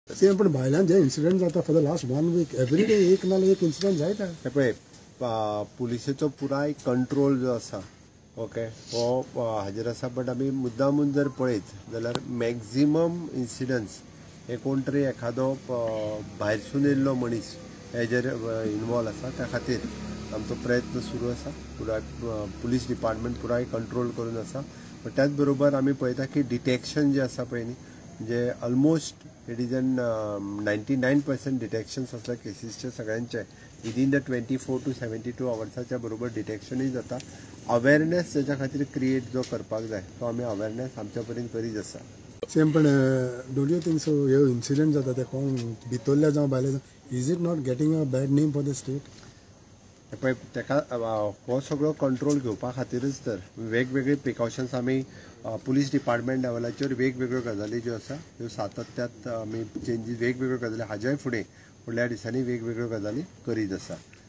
Same पण भायल्यान जे इन्सिडेंट जाता for the last 1 week every day एक नाल्यार एक इन्सिडेंट जायता. पळय पुलिसेचो पुराय कंट्रोल जो आसा ओके हो हाजेर आसा. बट आमी मुद्दामून जर पळयत जाल्यार मॅक्झिमम इन्सिडंट्स हे कोण तरी एखादो भायरसून येयल्लो मनीस हेजेर इनवॉल्व आसा. त्या खातीर आमचो प्रयत्न सुरू आसा. पुराय पुलीस डिपार्टमेंट पुराय कंट्रोल करून आसा. बट त्याच बरोबर आमी पळयता की डिटेक्शन जे आसा पळय न्ही म्हणजे almost it is an 99% detections आसल्या केसीसचे सगळ्यांचे विदीन द 24 to 72 आवर्साच्या बरोबर डिटेक्शनूय जाता. अवेरनेस तेच्या खातीर क्रिएट जो करपाक जाय तो आमी अवेरनेस आमच्या परीन करीत आसा. सेम पण डोंट यू थिंक सो ह्यो इन्सिडेंट जाता ते कोण भितरल्या जावं भायले जावं is it not getting a bad name for the state. पळय तेका हो सगळो कंट्रोल घेवपा खातीरच तर वेगवेगळे प्रिकॉशन्स आमी पुलीस डिपार्टमेंट लेवलाचेर वेगवेगळ्यो गजाली ज्यो आसा ह्यो सातत्यात आमी चेंजीस वेगवेगळ्यो गजाली हाज्याय फुडें फुडल्या दिसांनी वेगवेगळ्यो गजाली करीत आसा.